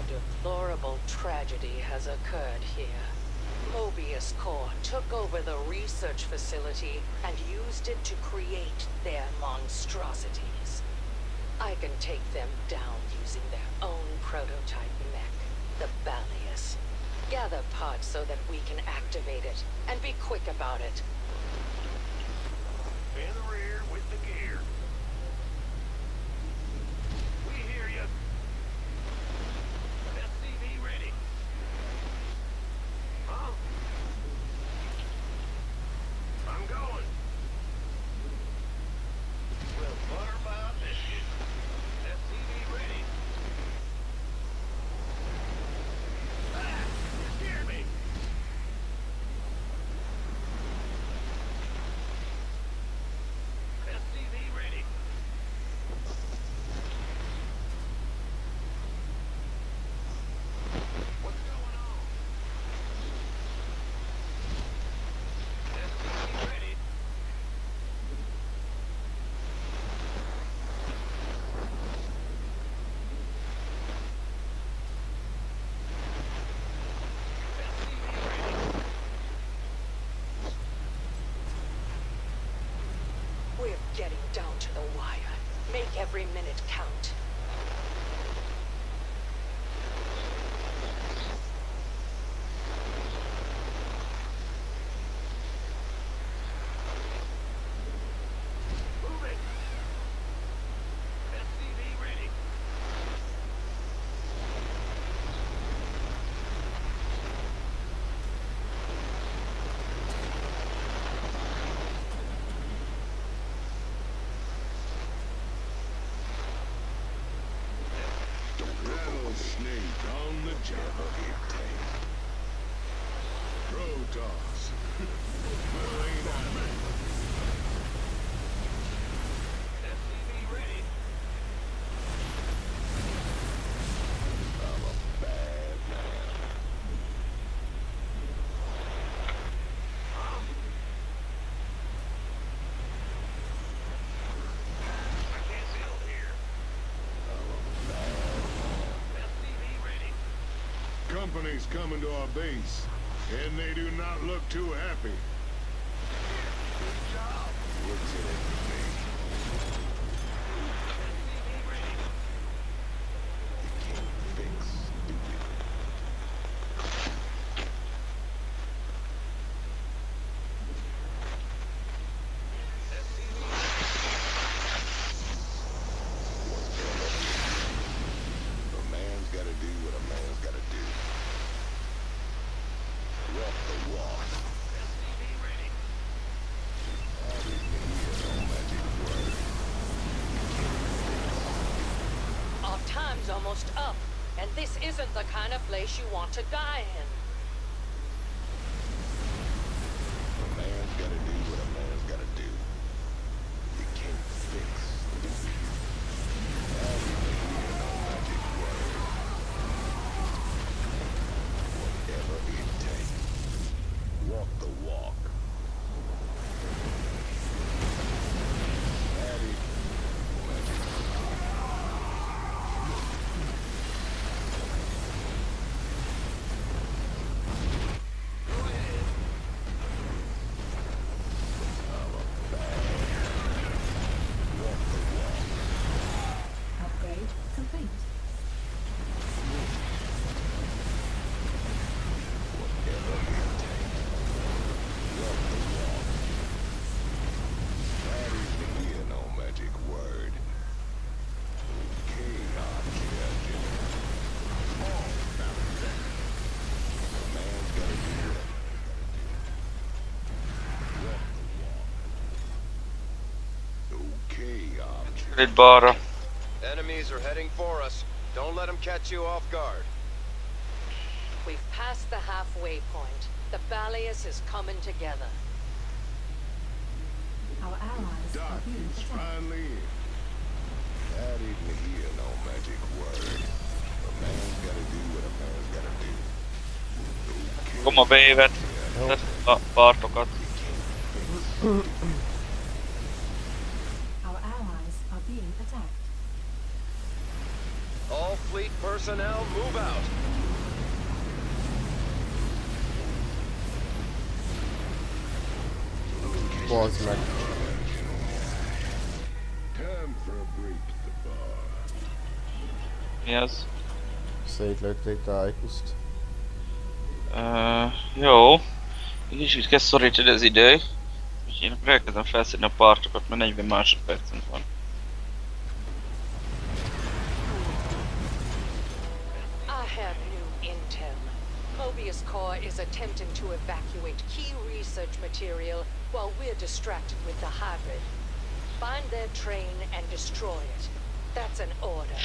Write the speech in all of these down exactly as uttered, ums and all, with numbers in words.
deplorable tragedy has occurred here. Mobius Corps took over the research facility and used it to create their monstrosities. I can take them down using their own prototype mech, the Balius. Gather parts so that we can activate it, and be quick about it. In the rear with the gear. We hear you. S C V ready. Huh? I'm going. Well, butterfly biscuit. S C V ready. Ah! You scared me. S C V ready. What's going on? S C V ready. S C V ready. We're getting down to the wire. Make every minute count. Moving. S C V ready. Rattlesnake on the job. Protoss. Well, ain't I? S C V ready. I'm a bad man. I can't build here. S C V ready. Company's coming to our base, and they do not look too happy. Good job. What's in it for me? S C V ready. You can't fix stupid. S C V A man's gotta do what a man's gotta do. Walk the walk. S C V ready. I didn't hear no magic word. Our time's almost up, and this isn't the kind of place you want to die in. A man's gotta do what a man's gotta do. You can't fix stupid. I didn't hear no magic word. Whatever it takes. Walk the walk. Daddy, magic. Go ahead. I'm a bad. Walk the walk. Upgrade complete. Whatever it takes. Walk the walk. I didn't hear no magic word. Okay, I'm Captain. Oh, now that. A man's gotta do what a man's gotta do. Walk the walk. Okay, I'm Nyt baara. Enemies are heading for us. Don't let them catch you off guard. We've passed the halfway point. The Balius is coming together. Our allies are being Doctor's attacked. finally in. I didn't hear no magic word. A man's gotta do what a man's gotta do. Okay. Kun mä veivät tästä paartokat. Our allies are being attacked. All fleet personnel move out. Bazd meg. Time for a break at the bar. Mi az? Szétlőtték Tychus-t. Uh, jó. Kicsit kezd szorítani az idő. És én akkor elkezdem felszedni a partokat, mert negyven másodpercünk van. I have new intel. Mobius Core is attempting to evacuate key research material while we're distracted with the hybrid. Find their train and destroy it. That's an order.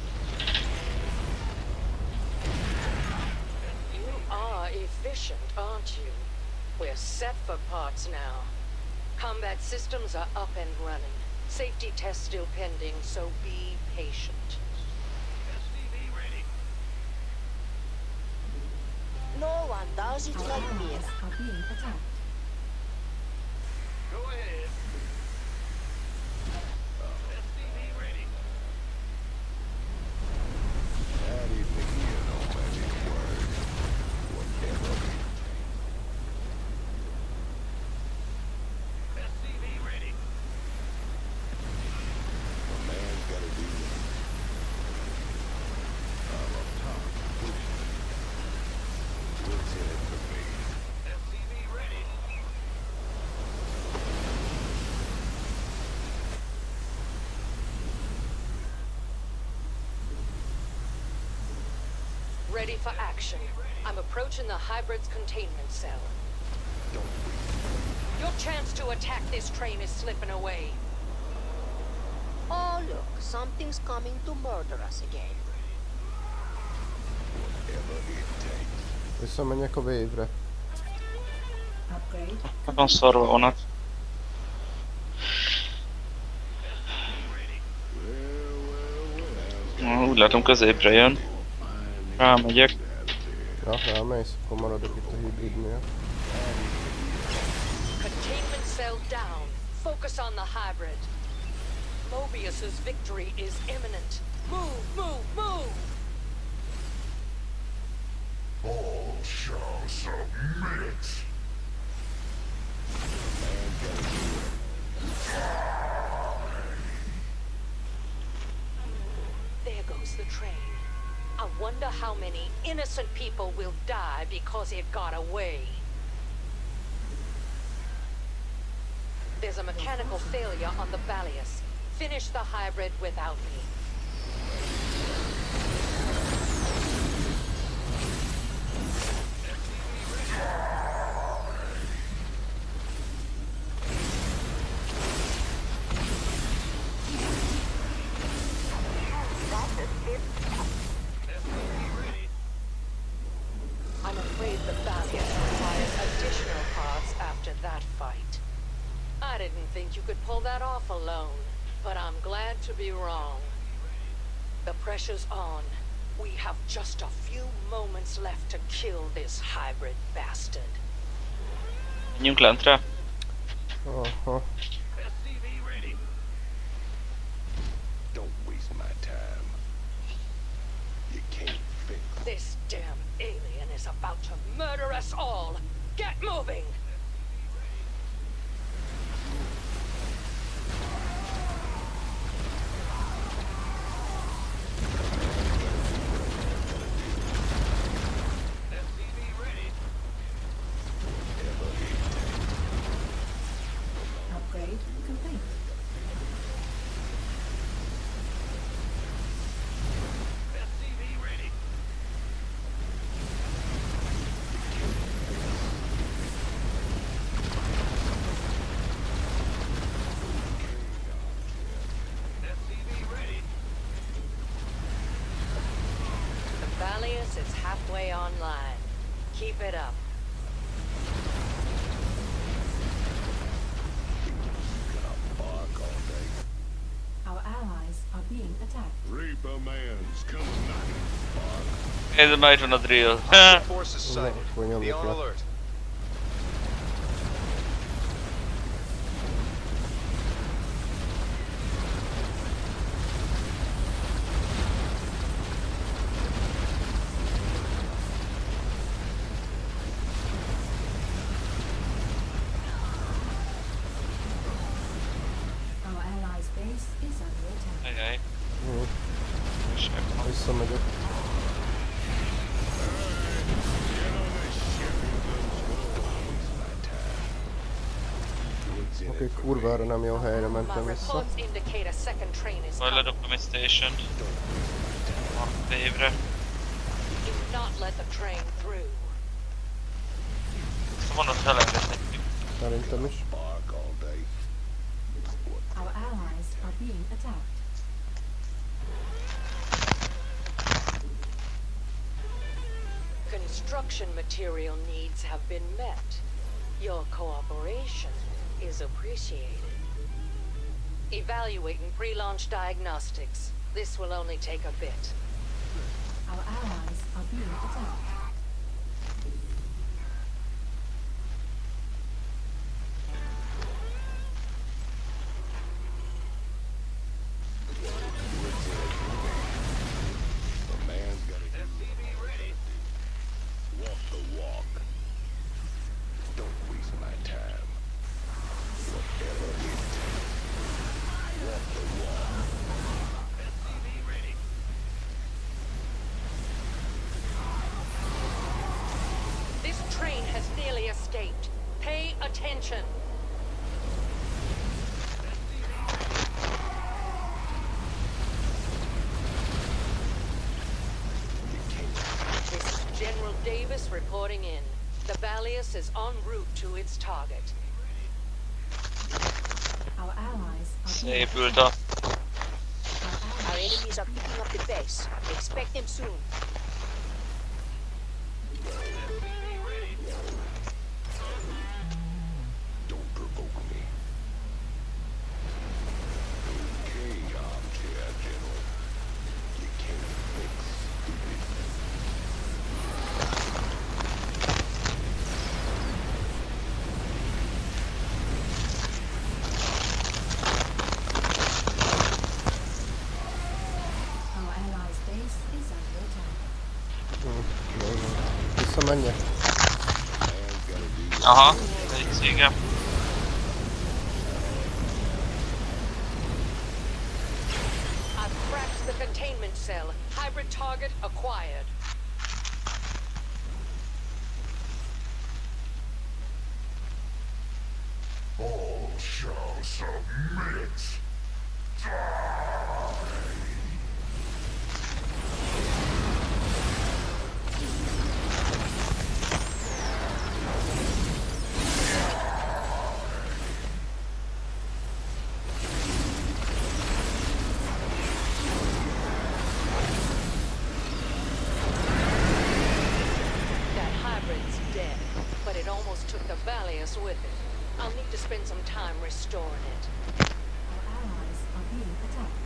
You are efficient, aren't you? We're set for parts now. Combat systems are up and running. Safety tests still pending, so be patient. S C V ready. No one does it Our like me. allies are being attacked. Go ahead. S C V ready. That is the here, no magic word. Whatever it takes. S C V ready. A man's gotta do it. I'm up top. What's in it for me? S C V ready. Ready for action. I'm approaching the hybrid's containment cell. Your chance to attack this train is slipping away. Oh look, something's coming to murder us again. Whatever it takes. Visszamenjek a wave-re. Upgrade Van szarva a vonat. Ah, úgy látom középre jön. Rámegyek. Ja, rámész, akkor maradok itt a hibridnél. Containment cell down. Focus on the hybrid. Mobius's victory is imminent. Move, move, move! All shall submit. Man's gotta do it. There goes the train. I wonder how many innocent people will die because it got away. There's a mechanical failure on the Balius. Finish the hybrid without me. I'm afraid the Balius requires additional parts after that fight. I didn't think you could pull that off alone, but I'm glad to be wrong. The pressure's on. We have just a few moments left to kill this hybrid bastard. Menjünk lentre. Aha. S C V ready. Don't waste my time. You can't fix This damn alien is about to murder us all. Get moving! S C V ready. upgrade complete. S C V ready. S C V ready. The Balius is halfway online. Keep it up. bark all day. Our allies are being attacked. Reaper man's coming knocking. Bark. Nézd, már itt van a drill. Forces sighted. Akkor nyomjuk Be on le. alert. Visszamegyek. Oké, okay, kurvára nem jó helyre mentem My vissza. reports indicate a second train is Vagy coming. ledobtam egy station. A évre. Do not let the train through. Van ott elengedhetjük. Szerintem is. Bark all day. Our allies are being attacked. Construction material needs have been met. Your cooperation is appreciated. Evaluating pre-launch diagnostics. This will only take a bit. Our allies are being attacked. A man's gotta do what a man's gotta do. Walk the walk. Don't waste my time. Whatever it takes. Walk the walk. S C V ready. This train has nearly escaped. Pay attention. This is General Davis reporting in. The Valius is en route to its target. Our allies are being Szépült a... Our enemies are picking up the base. Expect them soon. Don't provoke me. Okay, armchair general. You can't fix stupid. Our allies' base is under attack. Hm, jó, jó. Visszamenjek? Man's gotta do what Aha, egy cégem. I've cracked the containment cell. Hybrid target acquired. all shall submit. That hybrid's dead, but it almost took the Valius with it. I'll need to spend some time restoring it. Our allies are being attacked.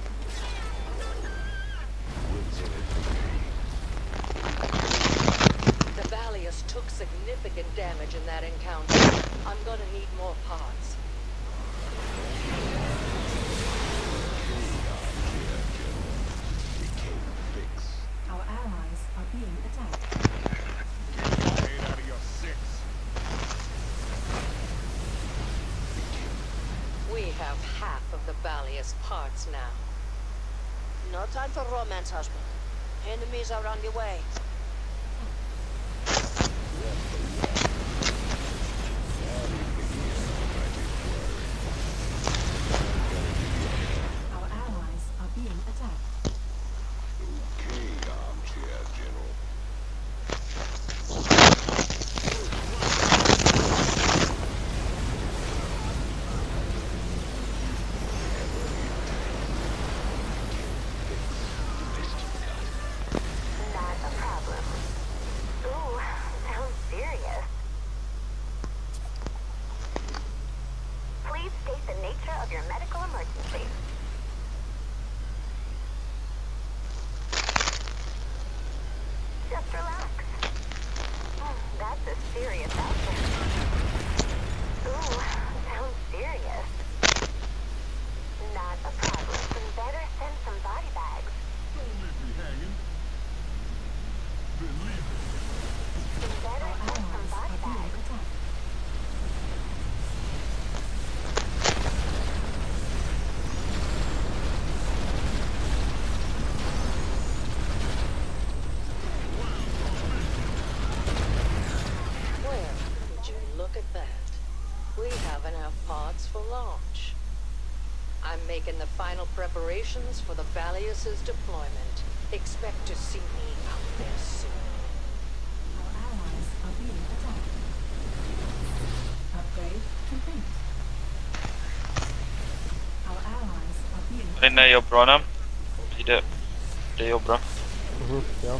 The Valius took significant damage in that encounter. I'm gonna need more parts. You can't fix. Our allies are being attacked. Eight out of your six. We have half of the Valius parts now. No time for romance, husband. Enemies are on the way. Our allies are being attacked. Okay, armchair general. Not a problem. Ooh, sounds serious. Please state the nature of your medical emergency. Just relax. Hmm, that's a serious outfit. Ooh, sounds serious. Not a problem. Better send some body bags. Better Our send some allies body are being bags. attacked. making the final preparations for the Valius's deployment. Expect to see me out there soon. Our allies are being attacked. Upgrade complete. Our allies are being Inne är bra nu. Blir det. Det är bra. Mhm, ja.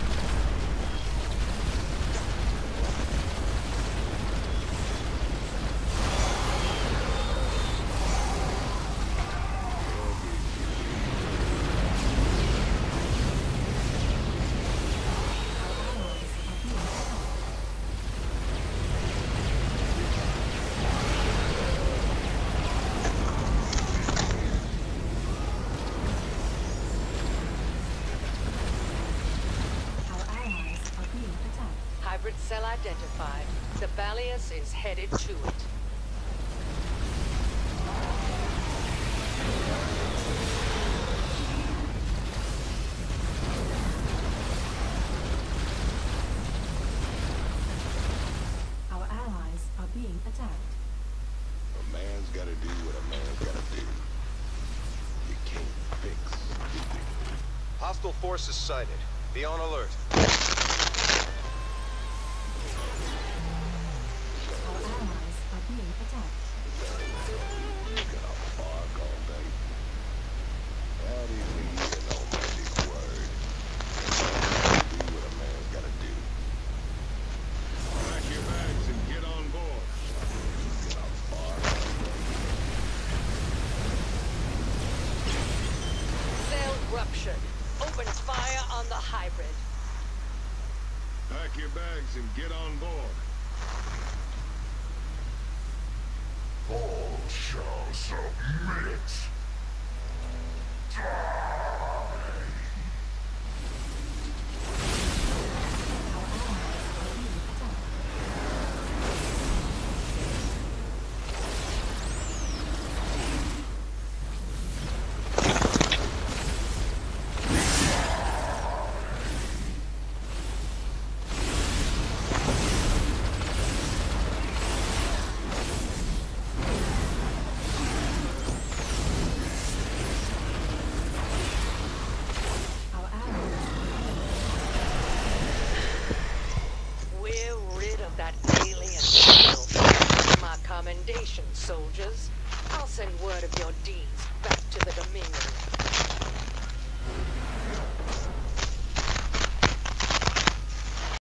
Hybrid cell identified. The Valius is headed to it. Our allies are being attacked. A man's gotta do what a man's gotta do. You can't fix stupid. Hostile forces sighted. Be on alert. Our allies are being attacked. You got a bark all day. Out in the year, no magic word. Do what a man's gotta do. Pack your bags and get on board. You got a bark all day. Cell ruptured. Open fire on the hybrid. Pack your bags and get on board.